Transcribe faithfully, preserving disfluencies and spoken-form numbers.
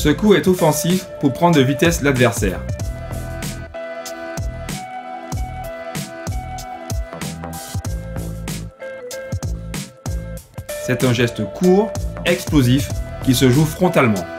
Ce coup est offensif pour prendre de vitesse l'adversaire. C'est un geste court, explosif, qui se joue frontalement.